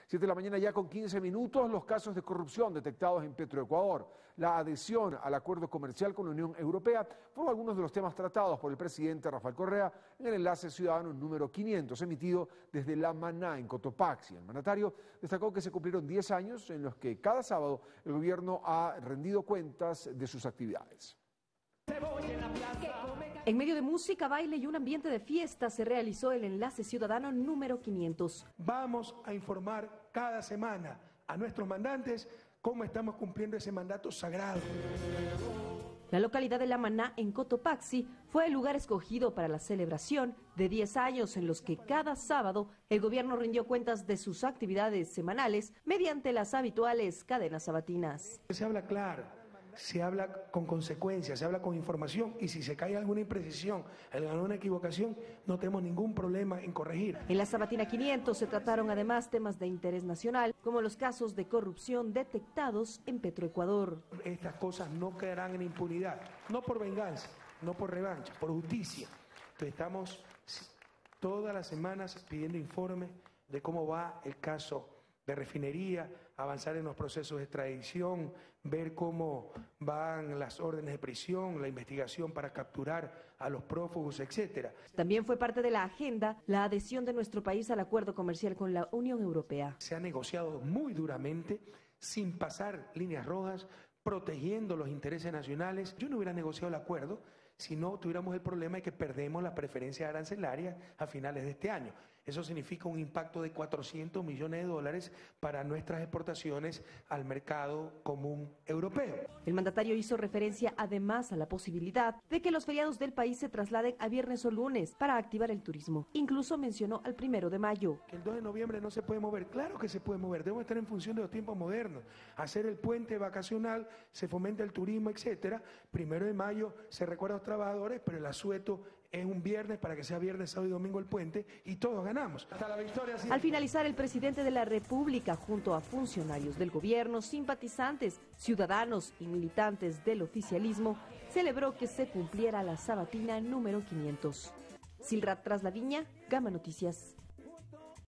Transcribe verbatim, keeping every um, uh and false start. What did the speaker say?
siete de la mañana ya con quince minutos, los casos de corrupción detectados en Petroecuador. La adhesión al acuerdo comercial con la Unión Europea fueron algunos de los temas tratados por el presidente Rafael Correa en el enlace ciudadano número quinientos, emitido desde La Maná, en Cotopaxi. El mandatario destacó que se cumplieron diez años en los que cada sábado el gobierno ha rendido cuentas de sus actividades. En medio de música, baile y un ambiente de fiesta se realizó el enlace ciudadano número quinientos. Vamos a informar cada semana a nuestros mandantes cómo estamos cumpliendo ese mandato sagrado. La localidad de La Maná, en Cotopaxi, fue el lugar escogido para la celebración de diez años en los que cada sábado el gobierno rindió cuentas de sus actividades semanales mediante las habituales cadenas sabatinas. Se habla claro, se habla con consecuencias, se habla con información, y si se cae alguna imprecisión, alguna equivocación, no tenemos ningún problema en corregir. En la Sabatina quinientos se trataron además temas de interés nacional, como los casos de corrupción detectados en Petroecuador. Estas cosas no quedarán en impunidad, no por venganza, no por revancha, por justicia. Entonces estamos todas las semanas pidiendo informes de cómo va el caso de refinería, avanzar en los procesos de extradición, ver cómo van las órdenes de prisión, la investigación para capturar a los prófugos, etcétera. También fue parte de la agenda la adhesión de nuestro país al acuerdo comercial con la Unión Europea. Se ha negociado muy duramente, sin pasar líneas rojas, protegiendo los intereses nacionales. Yo no hubiera negociado el acuerdo si no tuviéramos el problema de que perdemos la preferencia arancelaria a finales de este año. Eso significa un impacto de cuatrocientos millones de dólares para nuestras exportaciones al mercado común europeo. El mandatario hizo referencia además a la posibilidad de que los feriados del país se trasladen a viernes o lunes para activar el turismo. Incluso mencionó al primero de mayo. Que el dos de noviembre no se puede mover. Claro que se puede mover. Debemos estar en función de los tiempos modernos. Hacer el puente vacacional, se fomenta el turismo, etcétera. Primero de mayo se recuerda a los trabajadores, pero el asueto es un viernes para que sea viernes, sábado y domingo el puente, y todos ganamos. Hasta la victoria. Siempre. Al finalizar, el presidente de la República, junto a funcionarios del gobierno, simpatizantes, ciudadanos y militantes del oficialismo, celebró que se cumpliera la sabatina número quinientos. Silrat Traslaviña, Gama Noticias.